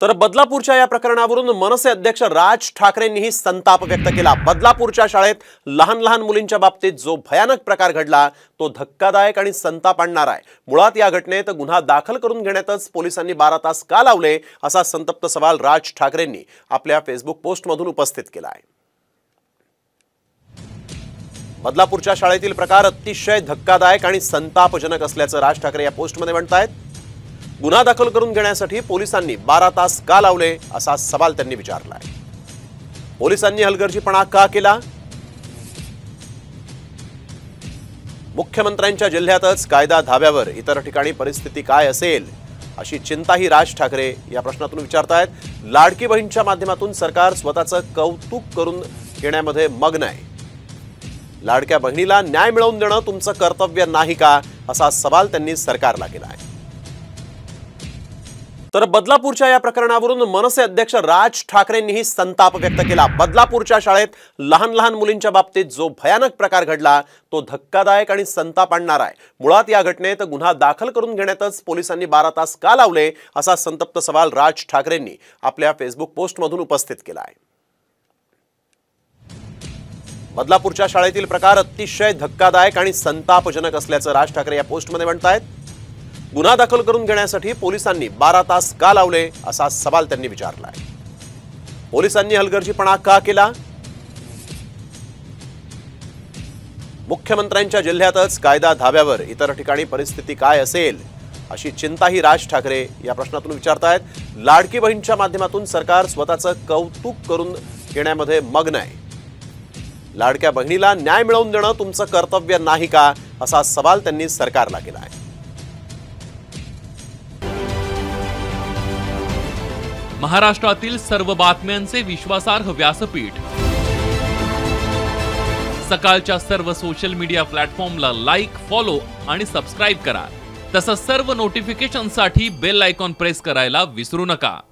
तर बदलापूरच्या या प्रकरणावरून मनसे अध्यक्ष राज ठाकरेंनीही संताप व्यक्त केला। बदलापूरच्या शाळेत लहान मुलींच्या बाबतीत जो भयानक प्रकार घडला तो धक्कादायक आणि संताप आणणारा आहे। मुळात या घटनेत गुन्हा दाखल करून घेण्यातच पोलिसांनी 12 तास का लावले असा संतप्त सवाल राज ठाकरेंनी आपल्या फेसबुक पोस्टमधून उपस्थित केला आहे। बदलापूरच्या शाळेतील प्रकार अतिशय धक्कादायक आणि संतापजनक असल्याचं राज ठाकरे या पोस्टमध्ये म्हणतात। गुन्हा दाखल करून घेण्यासाठी पोलिसांनी 12 तास का लावले असा सवाल त्यांनी विचारला आहे। पोलिसांनी हलगर्जीपणा का केला? मुख्यमंत्र्यांच्या जिल्ह्यातच कायदा धाब्यावर, इतर ठिकाणी परिस्थिती काय असेल अशी चिंताही राज ठाकरे या प्रश्नातून विचारतायत। लाडकी बहीणच्या माध्यमातून सरकार स्वतःचं कौतुक करून घेण्यामध्ये मग्न आहे। लाडक्या बहिणीला न्याय मिळवून देणं तुमचं कर्तव्य नाही का असा सवाल त्यांनी सरकारला केला आहे। तर बदलापूरच्या या प्रकरणावरून मनसे अध्यक्ष राज ठाकरेंनीही संताप व्यक्त केला। बदलापूरच्या शाळेत लहान मुलींच्या बाबतीत जो भयानक प्रकार घडला तो धक्कादायक आणि संताप आणणारा आहे। मुळात या घटनेत गुन्हा दाखल करून घेण्यातच पोलिसांनी 12 तास का लावले असा संतप्त सवाल राज ठाकरेंनी आपल्या फेसबुक पोस्टमधून उपस्थित केला आहे। बदलापूरच्या शाळेतील प्रकार अतिशय धक्कादायक आणि संतापजनक असल्याचं राज ठाकरे या पोस्टमध्ये म्हणतात। गुन्हा दाखल करून घेण्यासाठी पोलिसांनी 12 तास का लावले असा सवाल त्यांनी विचारला आहे। पोलिसांनी हलगर्जीपणा का केला? मुख्यमंत्र्यांच्या जिल्ह्यातच कायदा धाब्यावर, इतर ठिकाणी परिस्थिती काय असेल अशी चिंताही राज ठाकरे या प्रश्नातून विचारतायत। लाडकी बहीणच्या माध्यमातून सरकार स्वतःचं कौतुक करून घेण्यामध्ये मग्न आहे। लाडक्या बहिणीला न्याय मिळवून देणं तुमचं कर्तव्य नाही का असा सवाल त्यांनी सरकारला केला आहे। महाराष्ट्रातील सर्व बातम्यांचे विश्वासार्ह व्यासपीठ, सकाळच्या सर्व सोशल मीडिया प्लॅटफॉर्मला लाईक, फॉलो आणि सबस्क्राईब करा। तसंच सर्व नोटिफिकेशनसाठी बेल आयकॉन प्रेस करायला विसरू नका।